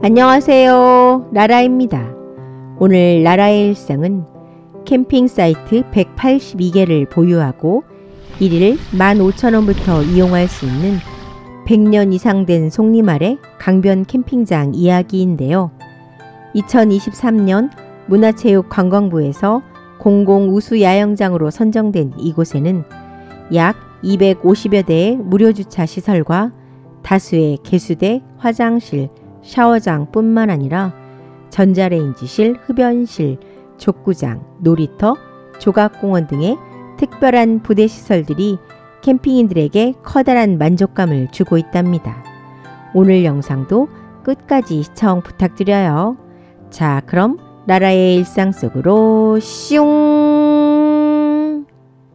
안녕하세요. 라라입니다. 오늘 라라의 일상은 캠핑 사이트 182개를 보유하고 1일 15,000원부터 이용할 수 있는 100년 이상 된 송림 아래 강변 캠핑장 이야기인데요. 2023년 문화체육관광부에서 공공우수 야영장으로 선정된 이곳에는 약 250여 대의 무료주차 시설과 다수의 개수대, 화장실, 샤워장 뿐만 아니라 전자레인지실, 흡연실, 족구장, 놀이터, 조각공원 등의 특별한 부대시설들이 캠핑인들에게 커다란 만족감을 주고 있답니다. 오늘 영상도 끝까지 시청 부탁드려요. 자, 그럼 라라의 일상 속으로 슝!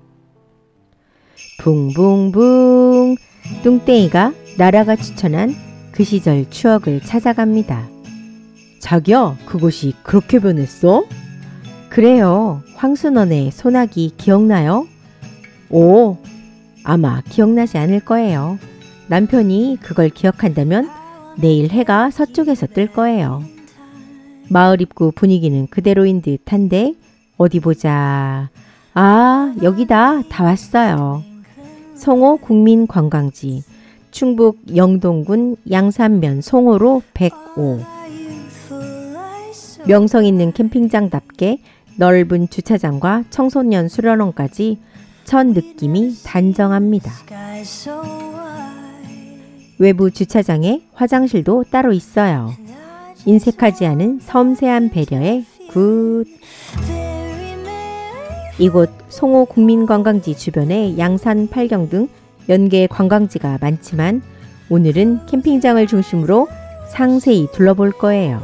붕붕붕! 뚱땡이가 라라가 추천한 그 시절 추억을 찾아갑니다. 자기야, 그곳이 그렇게 변했어? 그래요. 황순원의 소나기 기억나요? 오, 아마 기억나지 않을 거예요. 남편이 그걸 기억한다면 내일 해가 서쪽에서 뜰 거예요. 마을 입구 분위기는 그대로인 듯한데 어디 보자. 아, 여기다. 다 왔어요. 송호 국민관광지, 충북 영동군 양산면 송호로 105. 명성 있는 캠핑장답게 넓은 주차장과 청소년 수련원까지 첫 느낌이 단정합니다. 외부 주차장에 화장실도 따로 있어요. 인색하지 않은 섬세한 배려에 굿. 이곳 송호 국민관광지 주변에 양산, 팔경 등 연계 관광지가 많지만 오늘은 캠핑장을 중심으로 상세히 둘러볼 거예요.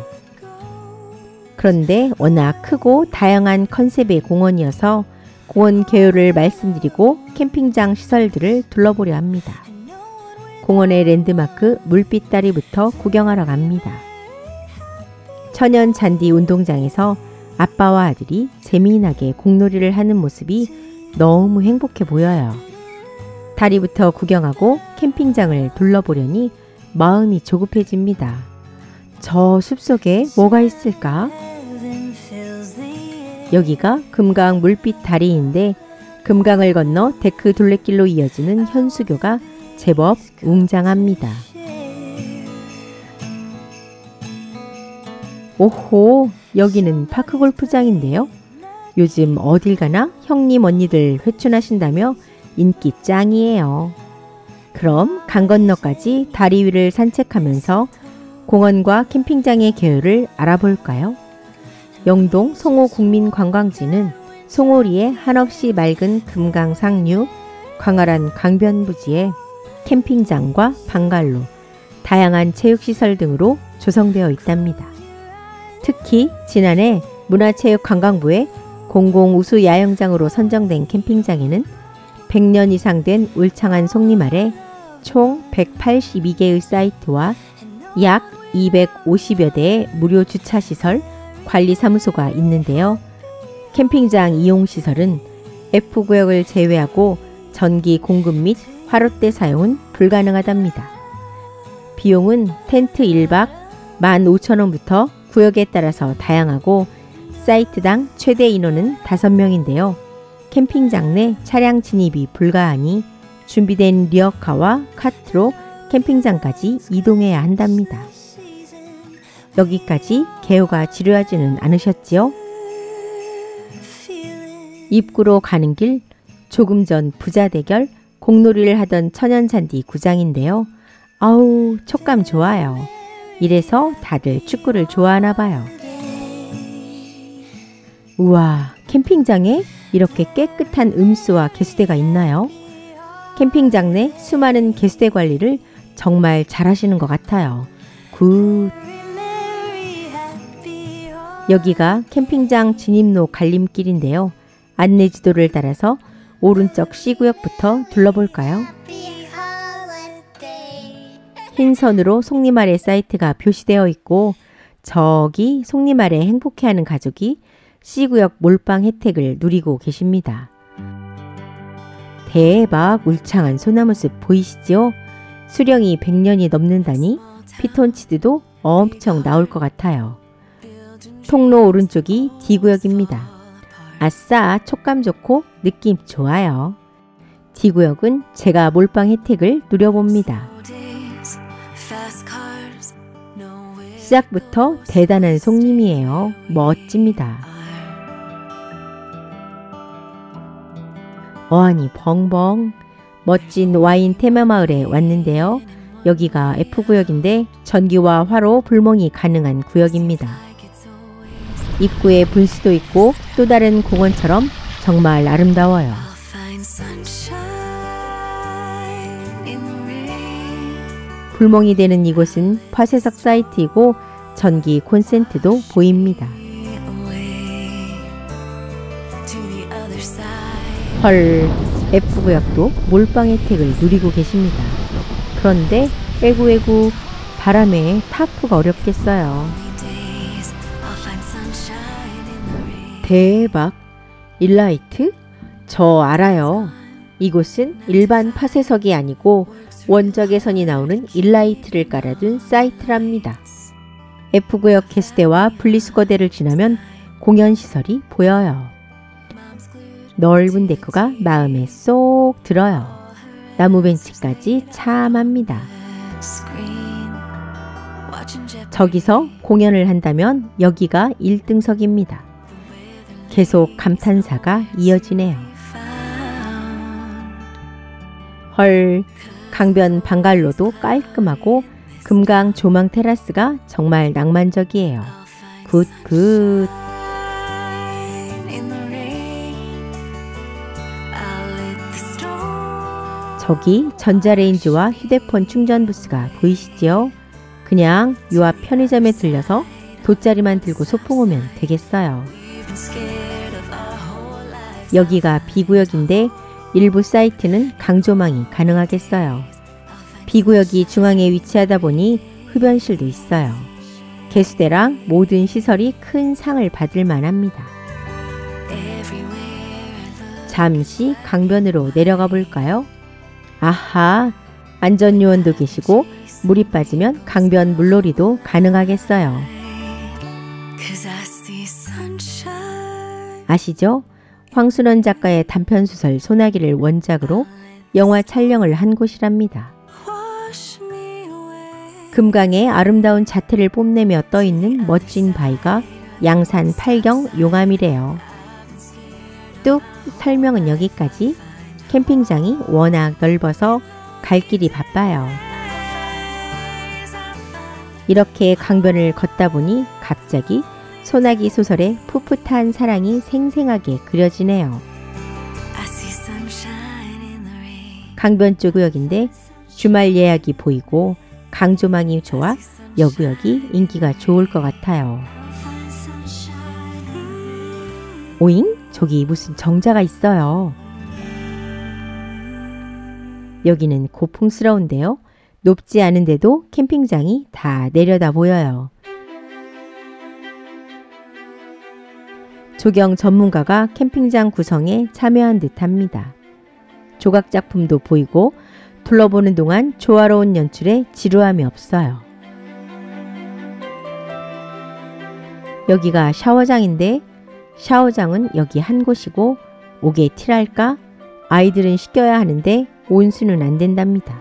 그런데 워낙 크고 다양한 컨셉의 공원이어서 공원 개요를 말씀드리고 캠핑장 시설들을 둘러보려 합니다. 공원의 랜드마크 물빛다리부터 구경하러 갑니다. 천연 잔디 운동장에서 아빠와 아들이 재미나게 공놀이를 하는 모습이 너무 행복해 보여요. 다리부터 구경하고 캠핑장을 둘러보려니 마음이 조급해집니다. 저 숲속에 뭐가 있을까? 여기가 금강 물빛 다리인데 금강을 건너 데크 둘레길로 이어지는 현수교가 제법 웅장합니다. 오호, 여기는 파크골프장인데요. 요즘 어딜 가나 형님 언니들 회춘하신다며 인기 짱이에요. 그럼 강 건너까지 다리 위를 산책하면서 공원과 캠핑장의 개요를 알아볼까요? 영동 송호 국민관광지는 송호리의 한없이 맑은 금강 상류, 광활한 강변 부지에 캠핑장과 방갈로, 다양한 체육시설 등으로 조성되어 있답니다. 특히 지난해 문화체육관광부의 공공우수 야영장으로 선정된 캠핑장에는 100년 이상 된 울창한 송림 아래 총 182개의 사이트와 약 250여 대의 무료 주차시설, 관리사무소가 있는데요. 캠핑장 이용시설은 F구역을 제외하고 전기 공급 및 화롯대 사용은 불가능하답니다. 비용은 텐트 1박 15,000원부터 구역에 따라서 다양하고 사이트당 최대 인원은 5명인데요. 캠핑장 내 차량 진입이 불가하니 준비된 리어카와 카트로 캠핑장까지 이동해야 한답니다. 여기까지 개요가 지루하지는 않으셨지요? 입구로 가는 길, 조금 전 부자 대결 공놀이를 하던 천연잔디 구장인데요. 아우, 촉감 좋아요. 이래서 다들 축구를 좋아하나 봐요. 우와, 캠핑장에 이렇게 깨끗한 음수와 개수대가 있나요? 캠핑장 내 수많은 개수대 관리를 정말 잘하시는 것 같아요. 굿. 여기가 캠핑장 진입로 갈림길인데요. 안내지도를 따라서 오른쪽 C구역부터 둘러볼까요? 흰 선으로 송림 아래 사이트가 표시되어 있고 저기 송림 아래 행복해하는 가족이 C구역 몰빵 혜택을 누리고 계십니다. 대박 울창한 소나무숲 보이시죠? 수령이 100년이 넘는다니 피톤치드도 엄청 나올 것 같아요. 통로 오른쪽이 D구역입니다. 아싸, 촉감 좋고 느낌 좋아요. D구역은 제가 몰빵 혜택을 누려봅니다. 시작부터 대단한 손님이에요. 멋집니다. 어안이 벙벙. 멋진 와인 테마마을에 왔는데요. 여기가 F구역인데 전기와 화로 불멍이 가능한 구역입니다. 입구에 분수도 있고 또 다른 공원처럼 정말 아름다워요. 불멍이 되는 이곳은 파쇄석 사이트이고 전기 콘센트도 보입니다. 헐, F구역도 몰빵 혜택을 누리고 계십니다. 그런데 에구에구 바람에 타프가 어렵겠어요. 대박! 일라이트? 저 알아요. 이곳은 일반 파쇄석이 아니고 원적외선이 나오는 일라이트를 깔아둔 사이트랍니다. F구역 개수대와 분리수거대를 지나면 공연시설이 보여요. 넓은 데크가 마음에 쏙 들어요. 나무 벤치까지 참합니다. 저기서 공연을 한다면 여기가 1등석입니다. 계속 감탄사가 이어지네요. 헐, 강변 방갈로도 깔끔하고 금강 조망 테라스가 정말 낭만적이에요. 굿. 저기 전자레인지와 휴대폰 충전 부스가 보이시지요? 그냥 요 앞 편의점에 들려서 돗자리만 들고 소풍 오면 되겠어요. 여기가 B구역인데 일부 사이트는 강조망이 가능하겠어요. B구역이 중앙에 위치하다 보니 흡연실도 있어요. 개수대랑 모든 시설이 큰 상을 받을 만합니다. 잠시 강변으로 내려가 볼까요? 아하, 안전요원도 계시고 물이 빠지면 강변 물놀이도 가능하겠어요. 아시죠? 황순원 작가의 단편소설 소나기를 원작으로 영화 촬영을 한 곳이랍니다. 금강의 아름다운 자태를 뽐내며 떠있는 멋진 바위가 양산 팔경 용암이래요. 뚝 설명은 여기까지. 캠핑장이 워낙 넓어서 갈 길이 바빠요. 이렇게 강변을 걷다 보니 갑자기 소나기 소설의 풋풋한 사랑이 생생하게 그려지네요. 강변 쪽 구역인데 주말 예약이 보이고 강조망이 좋아 여구역이 인기가 좋을 것 같아요. 오잉? 저기 무슨 정자가 있어요. 여기는 고풍스러운데요. 높지 않은데도 캠핑장이 다 내려다 보여요. 조경 전문가가 캠핑장 구성에 참여한 듯합니다. 조각 작품도 보이고 둘러보는 동안 조화로운 연출에 지루함이 없어요. 여기가 샤워장인데 샤워장은 여기 한 곳이고 옥에 틸할까? 아이들은 씻겨야 하는데 온수는 안 된답니다.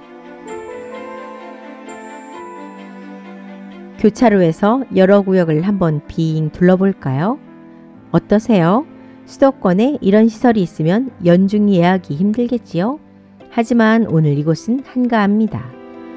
교차로에서 여러 구역을 한번 빙 둘러볼까요? 어떠세요? 수도권에 이런 시설이 있으면 연중 예약이 힘들겠지요? 하지만 오늘 이곳은 한가합니다.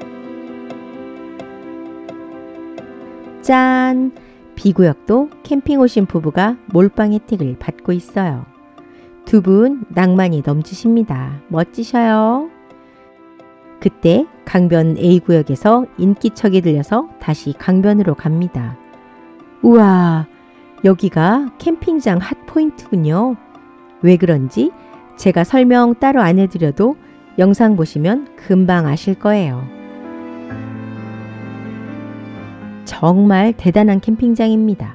짠! B구역도 캠핑 오신 부부가 몰빵 혜택을 받고 있어요. 두 분 낭만이 넘치십니다. 멋지셔요. 그때 강변 A구역에서 인기척이 들려서 다시 강변으로 갑니다. 우와, 여기가 캠핑장 핫포인트군요. 왜 그런지 제가 설명 따로 안 해드려도 영상 보시면 금방 아실 거예요. 정말 대단한 캠핑장입니다.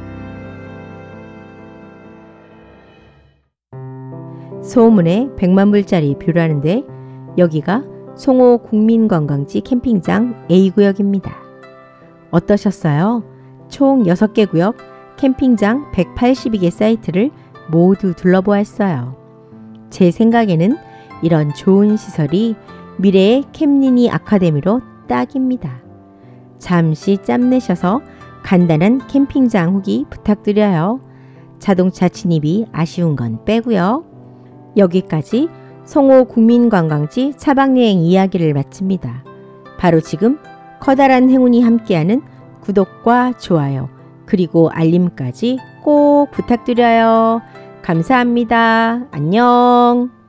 소문에 100만 불짜리 뷰라는데 여기가 송호 국민관광지 캠핑장 A구역입니다. 어떠셨어요? 총 6개 구역, 캠핑장 182개 사이트를 모두 둘러보았어요. 제 생각에는 이런 좋은 시설이 미래의 캠리니 아카데미로 딱입니다. 잠시 짬내셔서 간단한 캠핑장 후기 부탁드려요. 자동차 진입이 아쉬운 건 빼고요. 여기까지 송호 국민관광지 차박여행 이야기를 마칩니다. 바로 지금 커다란 행운이 함께하는 구독과 좋아요 그리고 알림까지 꼭 부탁드려요. 감사합니다. 안녕.